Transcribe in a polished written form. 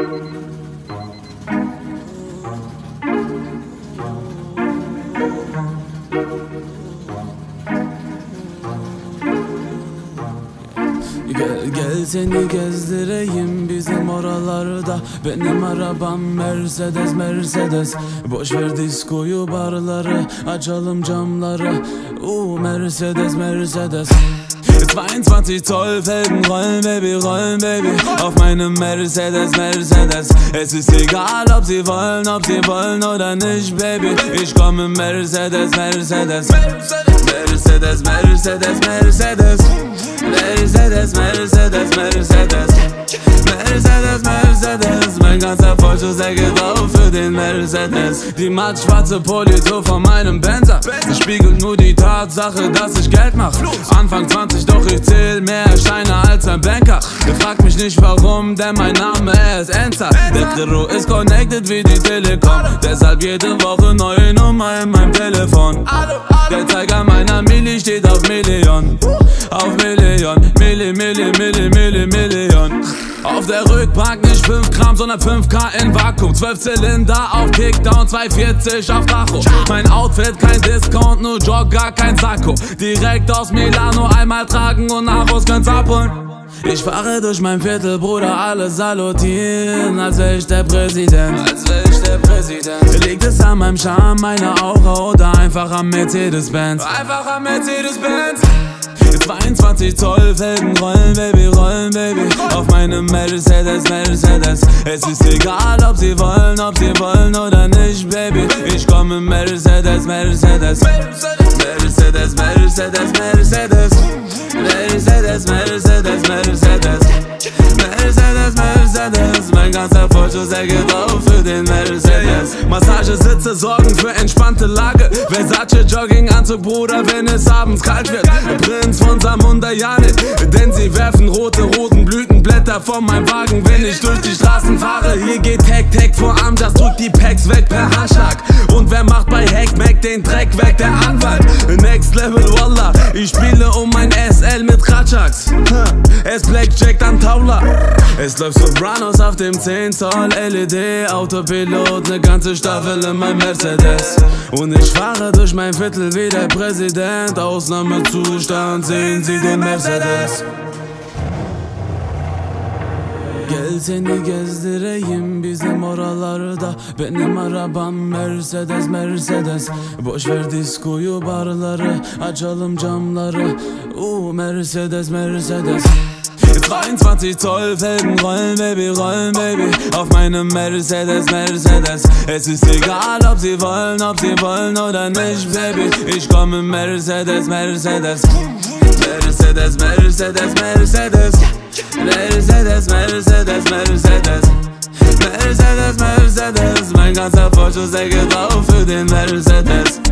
Gel seni gezdireyim bizim oralarda. Benim arabam Mercedes Mercedes. Boş ver diskoyu barları, açalım camları. Mercedes Mercedes. 22 Zoll Felgen rollen Baby, rollen Baby. Auf meinem Mercedes Mercedes. Es ist egal ob sie wollen oder nicht Baby. Ich komme im Mercedes Mercedes. Mercedes Mercedes Mercedes. Mercedes, Mercedes, Mercedes. Mercedes, Mercedes. Mein ganzer Vorschuss, geht auf für den Mercedes. Die mattschwarze Polito von meinem Benzer spiegelt nur die Tatsache, dass ich Geld mach. Anfang 20, doch ich zähl mehr Scheine als ein Banker. Ihr fragt mich nicht warum, denn mein Name ist Enzer. Der Trero ist connected wie die Telekom. Deshalb jede Woche neue Nummer in meinem Telefon. Der Zeiger meiner Milli steht auf Million. Auf Million, Million. Auf der Rückbank nicht 5 Gramm, sondern 5K in Vakuum. 12 Zylinder auf Kickdown, 240 auf Tacho. Mein Outfit kein Discount, nur Jogger, kein Sakko. Direkt aus Milano, einmal tragen und nach Hause kann's abholen. Ich fahre durch mein Viertel, Bruder, alle salutieren, als wär ich der Präsident. Liegt es an meinem Charme, meiner Aura oder einfach am Mercedes-Benz? 22 Zoll Felgen rollen Baby, rollen Baby. Auf meinem Mercedes Mercedes. Es ist egal ob sie wollen oder nicht Baby. Ich komme im Mercedes Mercedes. Mercedes, Mercedes, Mercedes. Mercedes, Mercedes, Mercedes. Mercedes, Mercedes. Mein ganzer Vorschuss, geht auf für den Mercedes. Massagesitze sorgen für entspannte Lage. Versace Jogginganzug, Bruder, wenn es abends kalt wird. Prinz von Samundayane, denn sie werfen rote Rosenblütenblätter von meinem Wagen, wenn ich durch die Straßen fahre. Hier geht Tech vor Amjas, drückt die Packs weg per Haschlag. Und wer macht bei Hackmack den Dreck weg? Der Anwalt. Next Level, Wallah. Ich spiele um mein SL mit Ratschaks. Es Blackjack an Taula. Es läuft Sopranos auf dem 10 Zoll LED Autopilot, ne ganze Staffel in meinem Mercedes. Und ich fahre durch mein Viertel wie der Präsident. Ausnahmezustand, sehen Sie den Mercedes. Gel seni gezdireyim bizim oralarda. Benim arabam Mercedes Mercedes. Boş ver diskoyu barları, açalım camları. Mercedes Mercedes. 22 Zoll Felgen rollen Baby, rollen Baby. Auf meinem Mercedes Mercedes. Es ist egal ob sie wollen oder nicht Baby. Ich komme im Mercedes Mercedes. Mercedes, Mercedes, Mercedes. Mercedes, Mercedes, Mercedes. Mercedes, Mercedes. Mein ganzer Vorschuss, geht auf für den Mercedes.